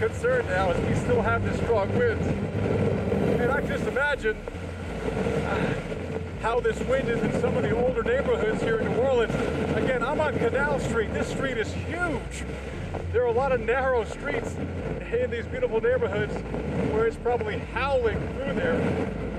concern now is we still have this strong wind. And I just imagine how this wind is in some of the older neighborhoods here in New Orleans. Again, I'm on Canal Street. This street is huge. There are a lot of narrow streets in these beautiful neighborhoods where it's probably howling through there.